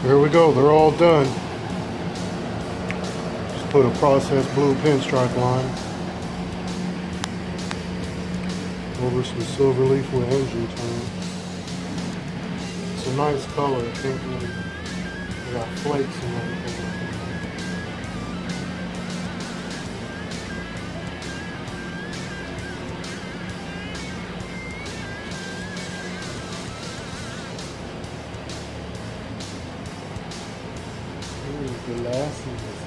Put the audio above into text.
There we go, they're all done. Just put a processed blue pinstripe line over some Silverleaf with engine tone. It's a nice color. I think we got flakes and everything. Ooh, glasses.